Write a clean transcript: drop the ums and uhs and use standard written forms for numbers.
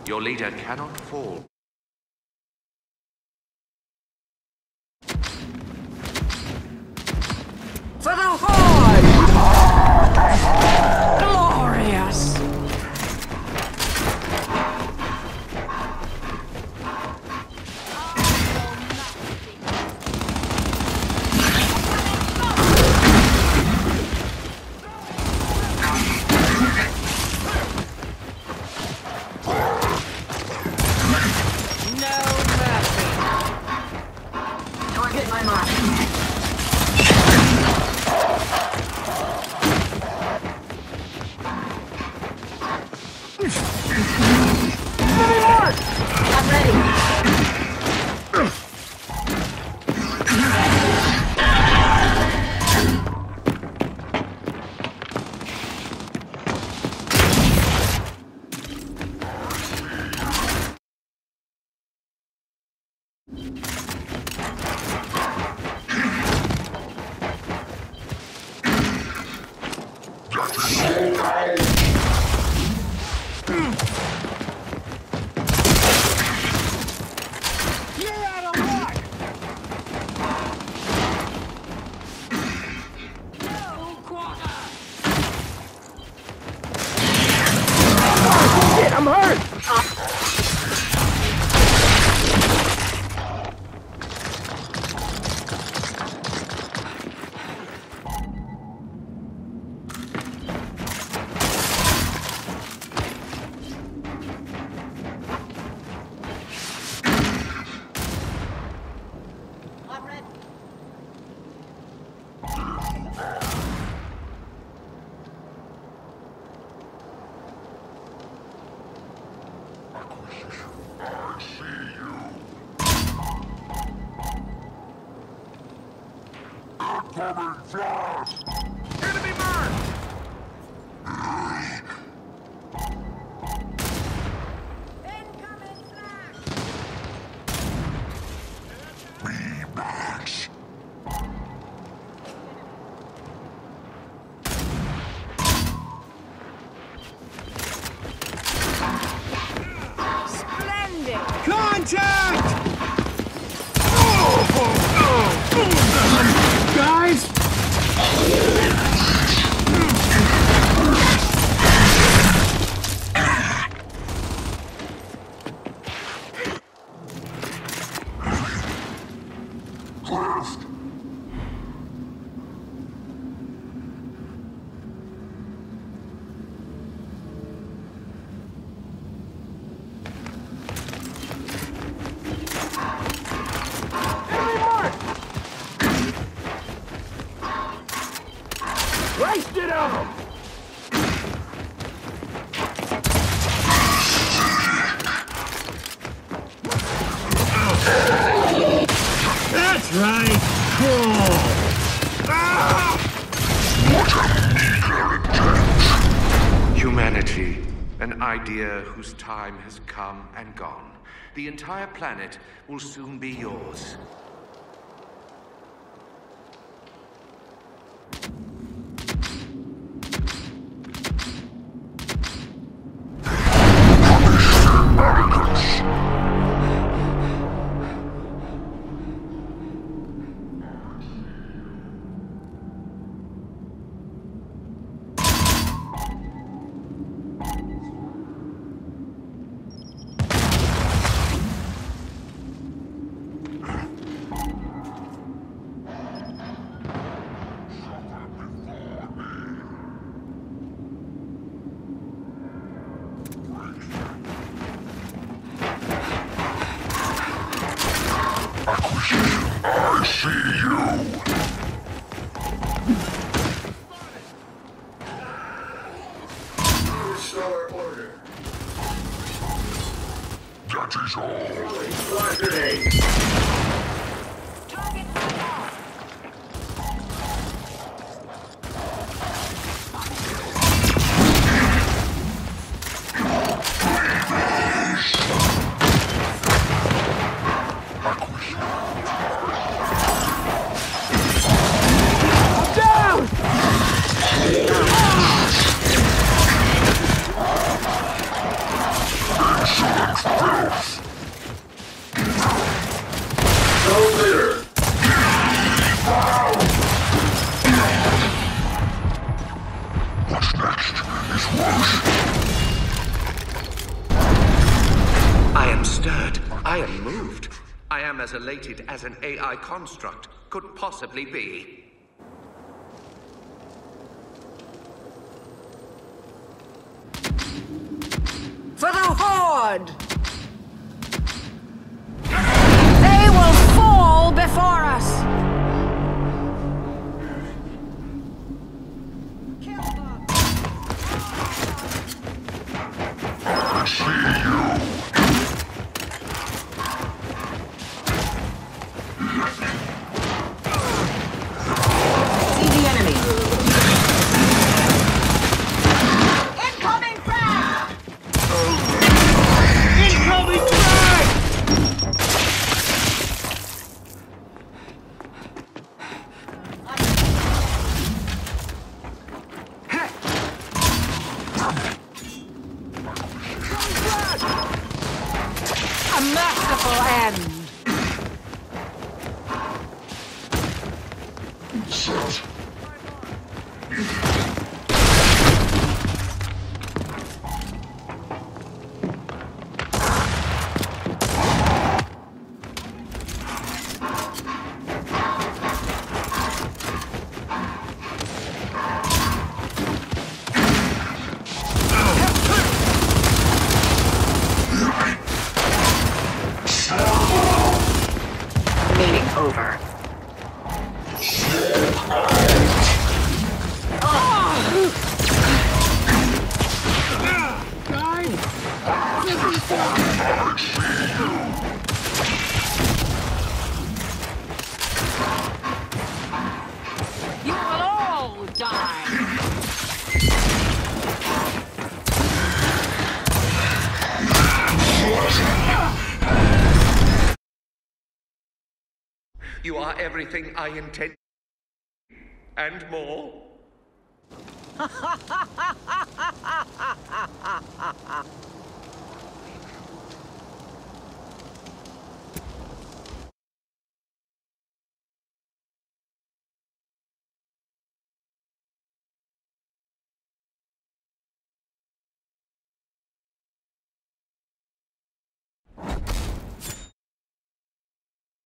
Your leader cannot fall. For the Horde! Glorious! I'm hurt! Coming fast! Enemy mark! Incoming flash! Rematch! Splendid! Contact! Guys! Left! Raced it up! That's right! Cool! Ah! Humanity, an idea whose time has come and gone. The entire planet will soon be yours. I see you! Stellar order. That is all! Flash grenade. Target fire! Excellent! I am as elated as an AI construct could possibly be. For the Horde! They will fall before us! Kill them! I see you. See the enemy. Incoming frag! Incoming frag! A merciful end! Set. Meeting over. You will all die! You are everything I intend, and more.